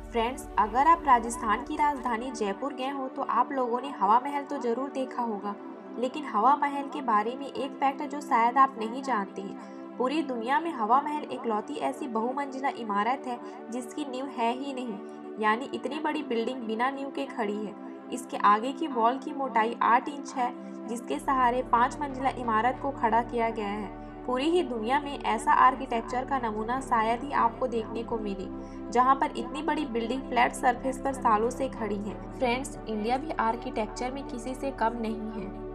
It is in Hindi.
फ्रेंड्स, अगर आप राजस्थान की राजधानी जयपुर गए हो तो आप लोगों ने हवा महल तो ज़रूर देखा होगा, लेकिन हवा महल के बारे में एक फैक्ट जो शायद आप नहीं जानते हैं। पूरी दुनिया में हवा महल इकलौती ऐसी बहुमंजिला इमारत है जिसकी नींव है ही नहीं, यानी इतनी बड़ी बिल्डिंग बिना नींव के खड़ी है। इसके आगे की वॉल की मोटाई 8 इंच है, जिसके सहारे 5 मंजिला इमारत को खड़ा किया गया है। पूरी ही दुनिया में ऐसा आर्किटेक्चर का नमूना शायद ही आपको देखने को मिले, जहां पर इतनी बड़ी बिल्डिंग फ्लैट सरफेस पर सालों से खड़ी है। फ्रेंड्स, इंडिया भी आर्किटेक्चर में किसी से कम नहीं है।